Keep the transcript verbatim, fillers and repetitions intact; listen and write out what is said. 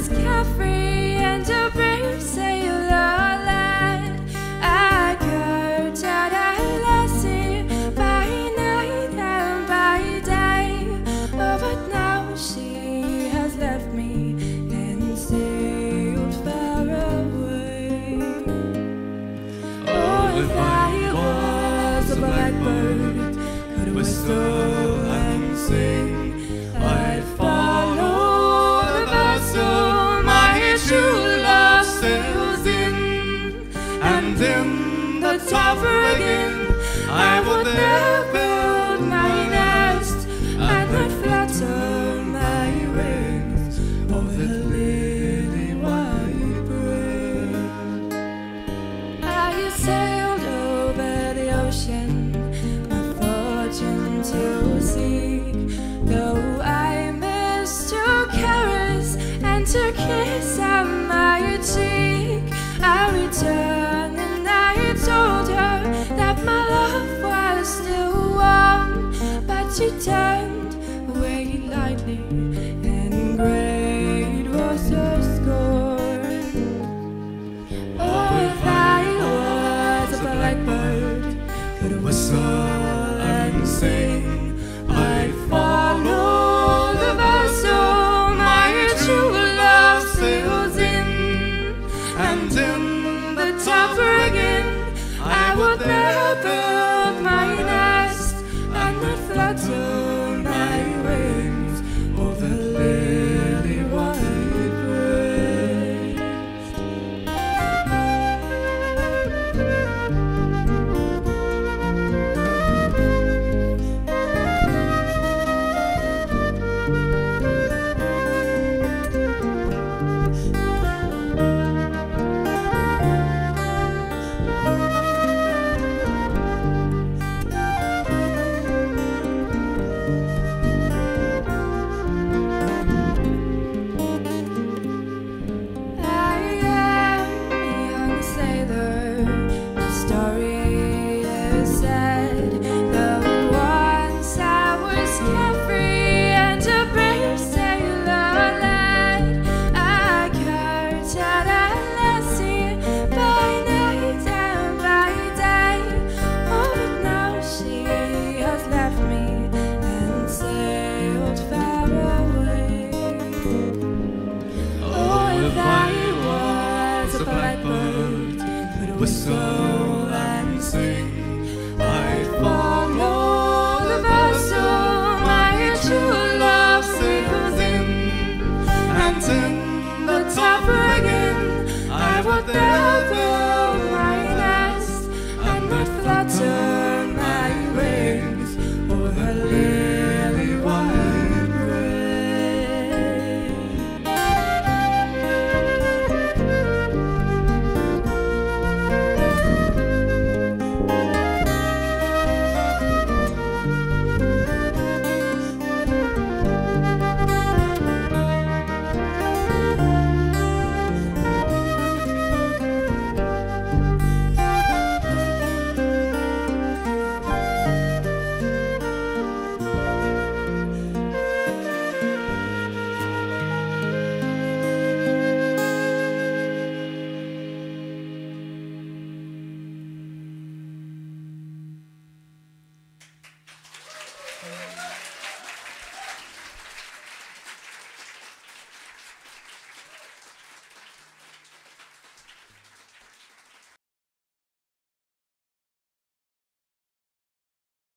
was carefree and a brave sailor lad. I courted a lassie by night and by day. Oh, but now she has left me and sailed far away. Oh, if I was a blackbird, could whistle and sing, I'd follow the vessel my true love sails in, and in the top rigging I would there build my nest, and would flutter my wings over the lily white breast. I sailed over the ocean, my fortune to seek, though I missed to caress and to kiss on my cheek. I returned and I told her that my love was still warm, but she turned away lightly, and great was her scorn. Oh, if I was a blackbird, could whistle and sing, I'd follow the vessel my true love sails in, and in the top rigging I would there build my nest, and would flutter my wings over the lily white breast. Whistle